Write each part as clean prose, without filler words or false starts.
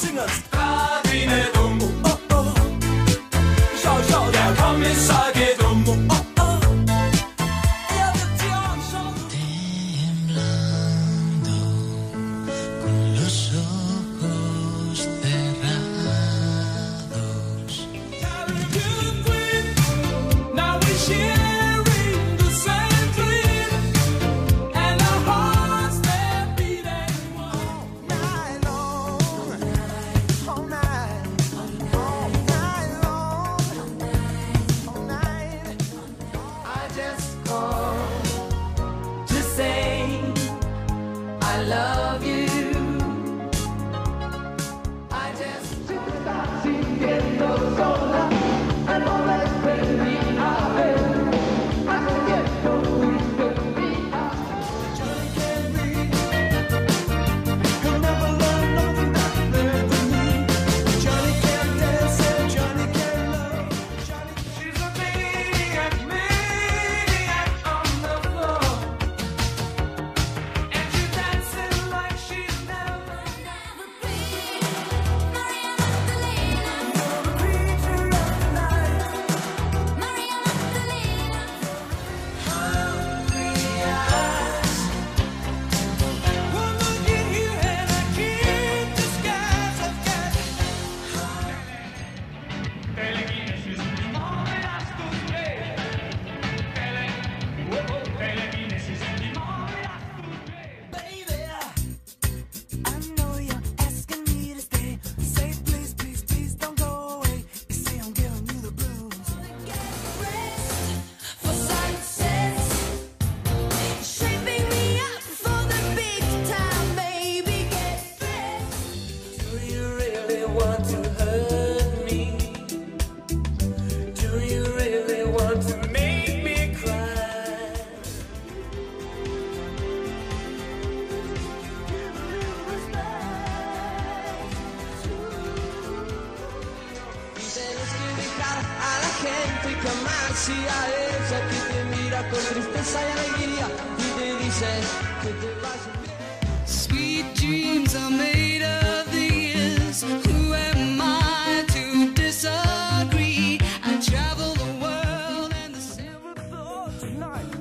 si a ella que te mira con tristeza y alegría y te dice que te vaya bien. Sweet dreams are made of these. Who am I to disagree? I travel the world and the silver thought tonight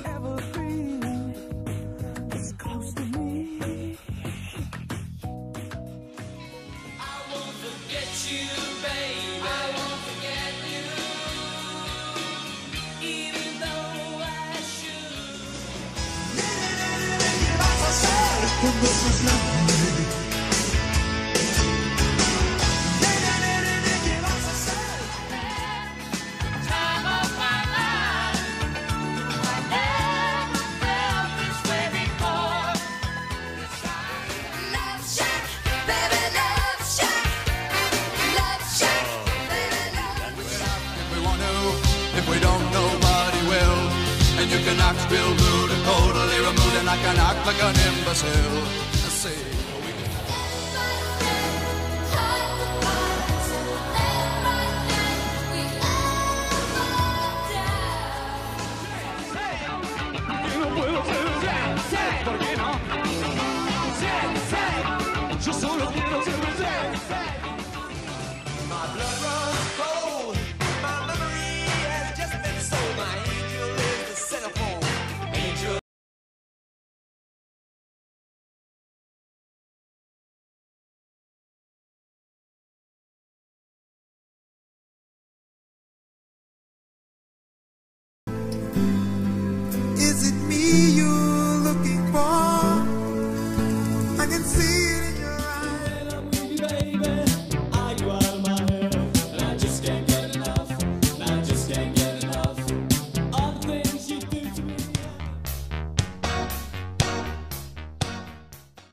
evergreen is close to me. I won't forget you, baby. I won't forget you, even though I should. ¿Qué vas a hacer cuando seas grande? ¿Qué vas a hacer? Time of my life. I never felt this way before. Love shack, baby, love shack. Love shack, baby, love shack. If we want to, if we don't, nobody will. And you can act real rude and totally removed, and I can act like an imbecile. Let's see. No puedo ser ¿por qué no? Yo solo quiero ser